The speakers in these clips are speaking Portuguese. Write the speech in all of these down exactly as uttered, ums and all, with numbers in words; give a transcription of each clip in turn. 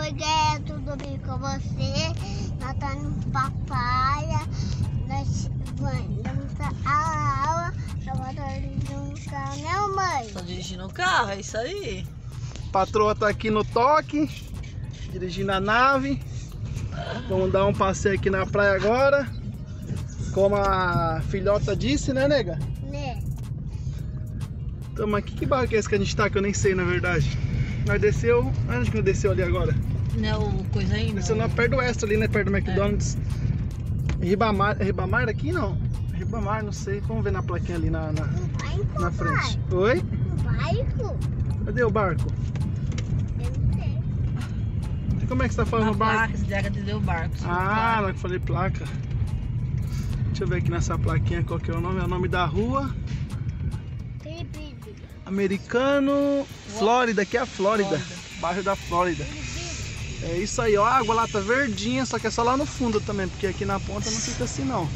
Oi, tudo bem com você? Nós estamos no papaya, nós vamos a aula, eu vou dirigindo um carro, né, mãe? Tá dirigindo o carro, é isso aí. Patroa tá aqui no toque, dirigindo a nave. Vamos dar um passeio aqui na praia agora. Como a filhota disse, né, nega? Né? Tamo aqui, que barco é esse que a gente tá? Que eu nem sei, na verdade. Nós desceu, onde que nós desceu ali agora? Não é o coisa ainda? Desceu lá perto do Extra ali, né, perto do McDonald's. É. Ribamar, é Ribamar aqui não? Ribamar, não sei, vamos ver na plaquinha ali na, na, barco, na frente. pai. Oi? Um barco? Cadê o barco? Eu não sei. Como é que você tá falando a o barco? Placa, esse daqui entendeu o barco. Ah, lá que eu falei placa. Deixa eu ver aqui nessa plaquinha qual que é o nome. É o nome da rua. Americano, Flórida, aqui é a Flórida. Flórida. Bairro da Flórida. É isso aí, ó. A água lá tá verdinha, só que é só lá no fundo também, porque aqui na ponta não fica assim não.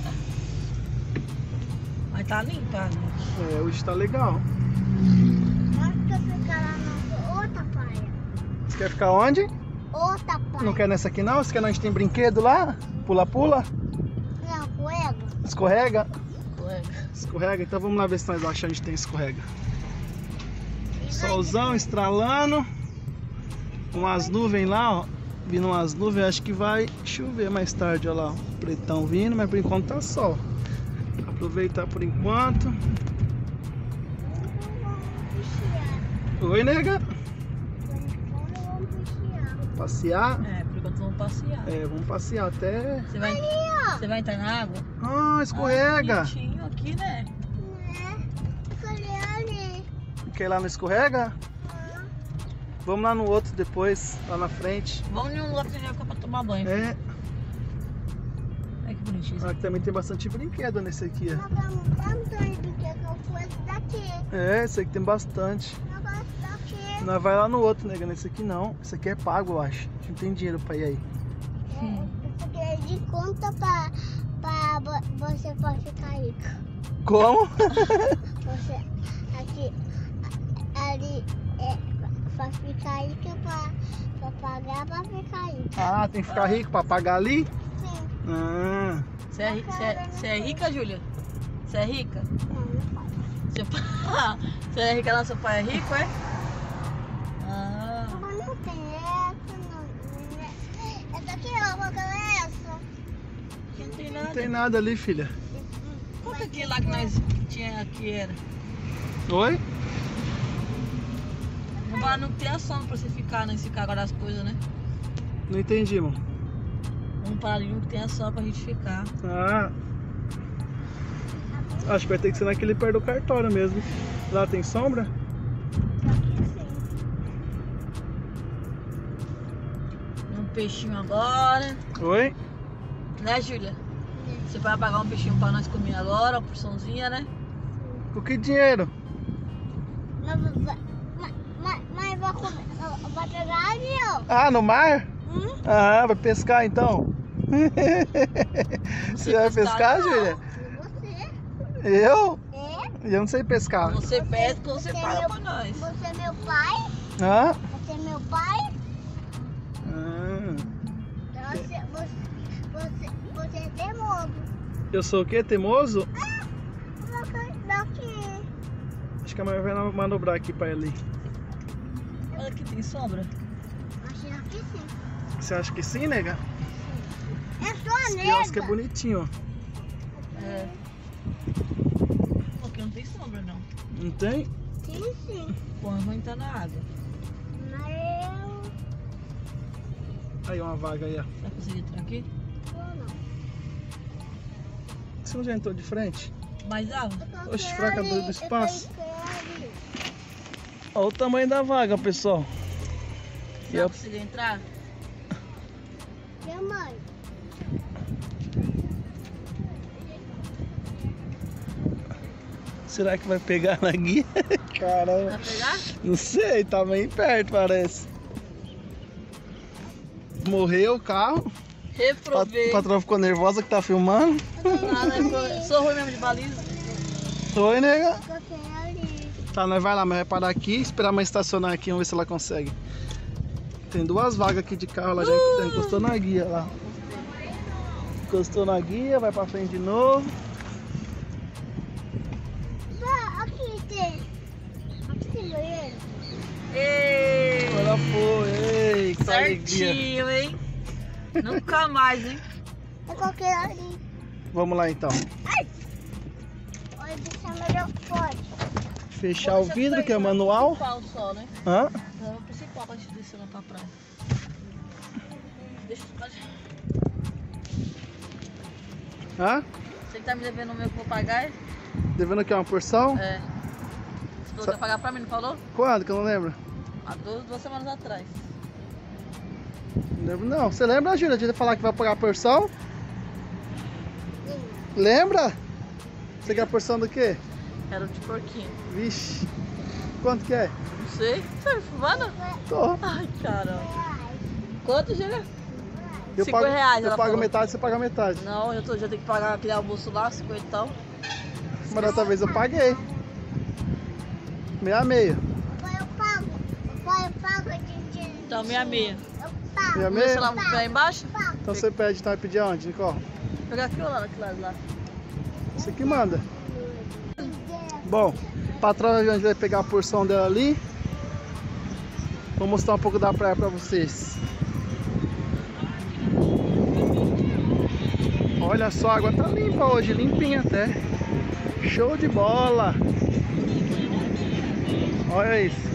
Mas tá limpa, né? É, hoje tá legal. Nós quer ficar lá na outra praia. Você quer ficar onde? Outra praia. Não quer nessa aqui não? Você quer onde tem brinquedo lá? Pula-pula? Não, escorrega. Escorrega? Escorrega. Escorrega? Então vamos lá ver se nós achamos onde tem escorrega. Solzão estralando. Umas nuvens lá, ó. Vindo umas nuvens, acho que vai chover mais tarde, ó lá. Ó. Pretão vindo, mas por enquanto tá sol. Aproveitar por enquanto. Oi, nega. Passear? É, por enquanto vamos passear. É, vamos passear até... Você vai, você vai entrar na água? Ah, escorrega. Ah, bonitinho aqui, né? Quer ir lá no escorrega? Ah. Vamos lá no outro depois, lá na frente. Vamos em um lugar que a gente vai ficar pra tomar banho. É. Olha que bonitinho. Aqui também tem bastante brinquedo nesse aqui, ó. Nós vamos bastante brinquedo, não foi esse daqui. É, esse aqui tem bastante. Nós vamos daqui. Nós vai lá no outro, nega. Nesse aqui não. Esse aqui é pago, eu acho. Não tem dinheiro pra ir aí. É, porque é de conta pra, pra você pode ficar rico. Como? Você aqui, ali é pra ficar rico, pra, pra pagar pra ficar rico. Ah, tem que ficar rico pra pagar ali? Sim. Ah. Você é, você é, você é rica, Júlia? Você é rica? Não, não pode. Seu pai... Você é rica lá, seu pai é rico, é? Ah. Mas não tem essa, não. Essa aqui, ó, qual que é essa? Aqui não tem nada. Não tem nada ali, filha. Qual que é aquele lá que nós tinha aqui era? Oi? Mas não tem a sombra pra você ficar nesse carro das coisas, né? Não entendi, mano. Um paradinho que tem a sombra pra gente ficar. Ah. Acho que vai ter que ser naquele perto do cartório mesmo. Lá tem sombra? Aqui sim. Um peixinho agora. Oi? Né, Júlia? Você vai pagar um peixinho pra nós comer agora, uma porçãozinha, né? Com que dinheiro? Mas, mas, mas, mas vai comer, vai pegar ali, ó. Ah, no mar? Hum? Ah, vai pescar então? Você vai pescar, não. Júlia? E você? Eu? É? Eu não sei pescar. Você pesca ou você Você é paga meu- pra nós. Você é meu pai? Hã? Você é meu pai? Ah. Então você, você, você, você é teimoso. Eu sou o quê? Teimoso? Daqui, daqui. Acho que a mãe vai manobrar aqui pra ele. Olha aqui, tem sombra. Acho que sim. Você acha que sim, nega? É só Esse nega. quiosque é bonitinho, ó. É. Porque não tem sombra, não. Não tem? Sim, sim. Pô, nós vamos entrar na água. Mas eu... Aí uma vaga aí, ó. Vai conseguir entrar aqui? eu não. Você não já entrou de frente? Mais água? Eu tô Oxe, aqui fraca ali, do eu tô espaço. aqui ali. Olha o tamanho da vaga, pessoal. E Vai eu... conseguir entrar? Minha mãe. Será que vai pegar na guia? Caramba. Vai pegar? Não sei, tá bem perto, parece. Morreu o carro. A Reprovei. patroa ficou nervosa que tá filmando. Nada, eu sou ruim mesmo de baliza. Oi, nega. Eu tô aqui ali. Tá, nós vai lá, mas vai parar aqui, esperar a mãe estacionar aqui, vamos ver se ela consegue. Tem duas vagas aqui de carro, ela já Uh! encostou na guia lá. Encostou na guia, vai pra frente de novo. Vá, aqui tem. Aqui tem banheiro. Ei, Ela foi, ei, que alegria. certinho, hein? Nunca mais, hein? Eu coloquei ali. Vamos lá então. Olha, deixa melhor pode. Fechar o vidro, que é manual. Principal só, né? Hã? É o principal pra gente descer lá pra praia. Deixa eu... Hã? Você que tá me devendo o meu que eu vou pagar? Devendo aqui uma porção? É. Você falou que ia pagar pra mim, não falou? Quando? Que eu não lembro. Há duas, duas semanas atrás. Não lembro não. Você lembra, Júlia, de falar que vai pagar a porção? Lembra? Você quer a porção do quê? Era de porquinho. Vixe. Quanto que é? Não sei. Você tá me fumando? Tô. Ai, caramba. Quanto, Júlia? Eu Cinco pago, reais, eu ela pago falou. metade, você paga metade. Não, eu tô, já tenho que pagar aquele almoço lá, cinquenta e tal. Mas da outra vez eu paguei. Meia meia. Papai, eu pago. Papai, eu pago de de- Então, meia meia. Eu pago. Meia Vamos ver se meia? ela vai aí embaixo? Pago. Então você pede, então vai pedir aonde, Nicole? Vou pegar aqui ou lá, aquele lado lá. Você que manda. Bom, a patroa a gente vai pegar a porção dela ali. Vou mostrar um pouco da praia pra vocês. Olha só, a água tá limpa hoje, limpinha até. Show de bola! Olha isso.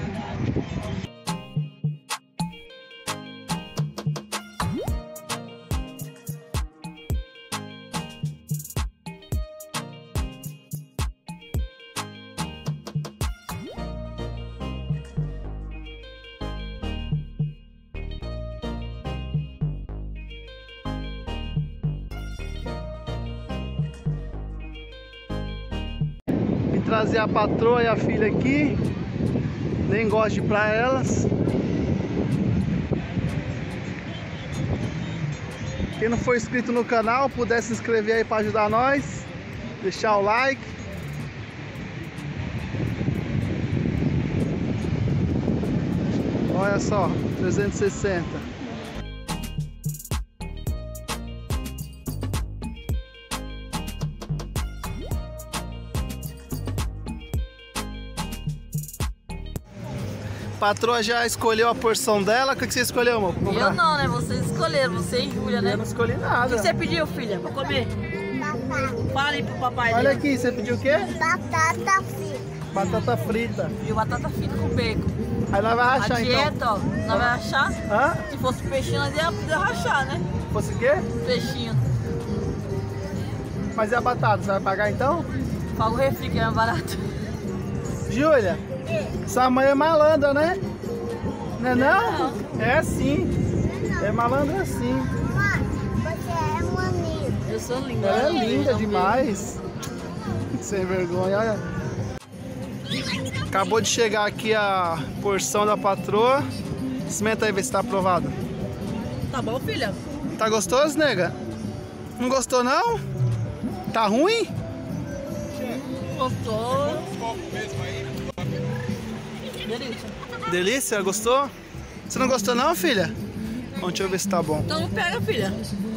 Trazer a patroa e a filha aqui. Nem gosto de ir pra elas. Quem não for inscrito no canal, puder se inscrever aí para ajudar nós. Deixar o like. Olha só, trezentos e sessenta. A patroa já escolheu a porção dela. O que você escolheu, amor? Eu não, né? Vocês escolheram, você e Júlia, né? Eu não escolhi O nada. que você pediu, filha, pra comer? Batata. Fala aí pro papai. Olha dele. aqui, você pediu o quê? Batata frita. Batata frita. Pediu batata frita com bacon. Aí nós vai A rachar então. dieta, ó, nós vai rachar. Hã? Se fosse peixinho, nós ia poder rachar, né? Fosse o quê? Peixinho. Mas e a batata? Você vai pagar então? Paga o refri, que é mais barato. Júlia, sua mãe é malandra, né? Não é não? É sim. É malandra sim. Mãe, você é maneiro. Eu sou linda. Ela é né? linda Não demais. Sem vergonha, olha. Acabou de chegar aqui a porção da patroa. Experimenta aí, ver se tá aprovado. vejo. Tá bom, filha? Tá gostoso, nega? Não gostou não? Tá ruim? Gostou. Delícia. Delícia? Gostou? Você não gostou não, filha? Bom, deixa eu ver se tá bom. Então não pega, filha.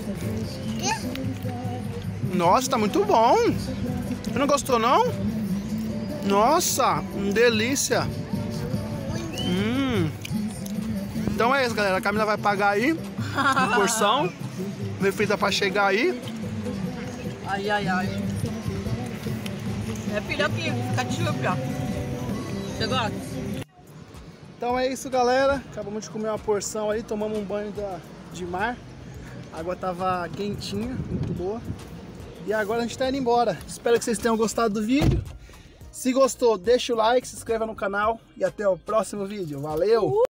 Nossa, tá muito bom. Você não gostou não? Nossa, hum, delícia. Hum. Então é isso, galera. A Camila vai pagar aí a porção. O refri tá pra chegar aí. Ai, ai, ai. É, filha, aqui. Fica de chuva. Você gosta? Então é isso, galera. Acabamos de comer uma porção aí. Tomamos um banho da, de mar. A água tava quentinha, muito boa. E agora a gente tá indo embora. Espero que vocês tenham gostado do vídeo. Se gostou, deixa o like, se inscreva no canal. E até o próximo vídeo. Valeu!